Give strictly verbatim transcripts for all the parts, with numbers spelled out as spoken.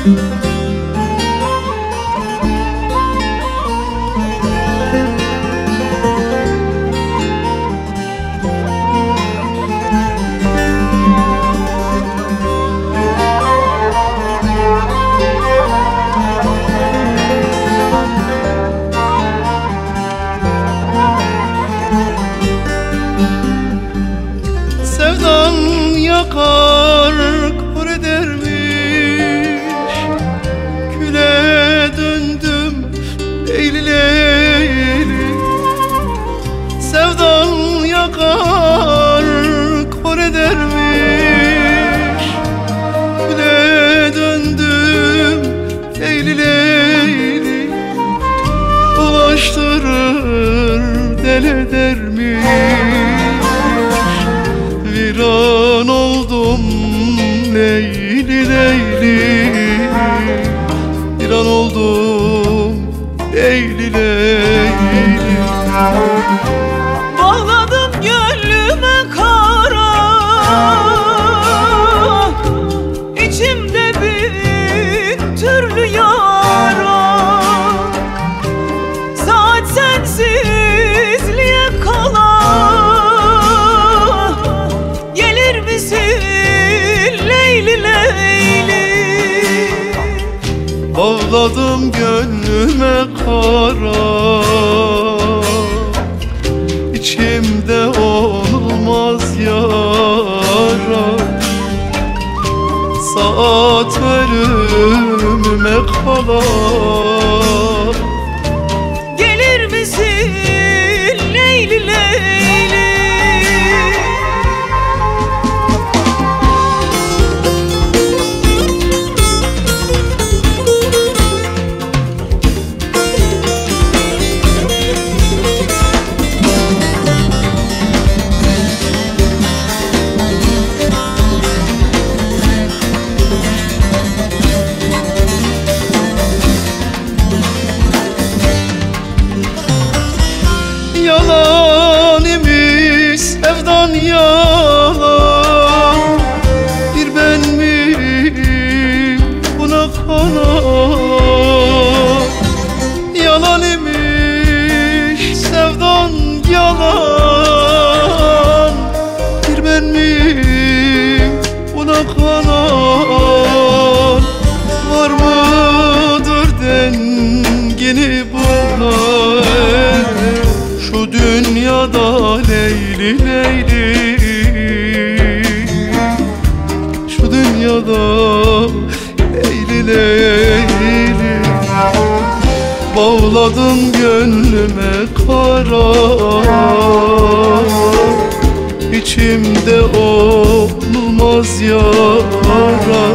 Sevdan yakar kor edermiş, küle döndüm leyli leyli. Sevdan yakar kor edermiş, küle döndüm leyli leyli. Ulaştırır deli edermiş, viran oldum leyli leyli. Viran oldum leyli leyli. Bağladım gönlüme kara, içimde bin türlü yara. Saat sensizliğe kala, gelir misin leyli leyli? Bağladım gönlüme kara, İçimde olmaz yara. Saat ölümüme kala, gelir misin leyli leyli? Yalan imiş sevdan yalan, bir ben miyim buna kalan? Yalan imiş sevdan yalan, bir ben miyim buna kalan? Var mıdır dengini buna şu dünyada leyli leyli? Şu dünyada leyli leyli. Bağladım gönlüme kara, İçimde olmaz yara.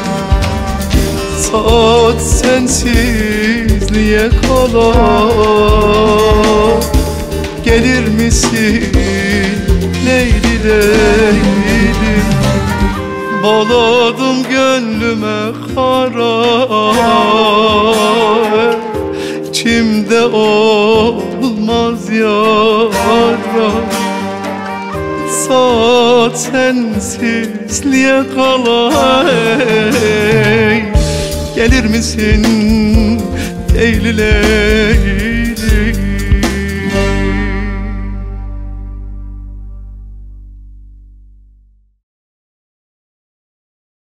Saat sensizliğe kala, gelir misin leyli leyli? Bağladım gönlüme kara, İçimde olmaz yara. Saat sensizliğe kala, hey, gelir misin leyli leyli?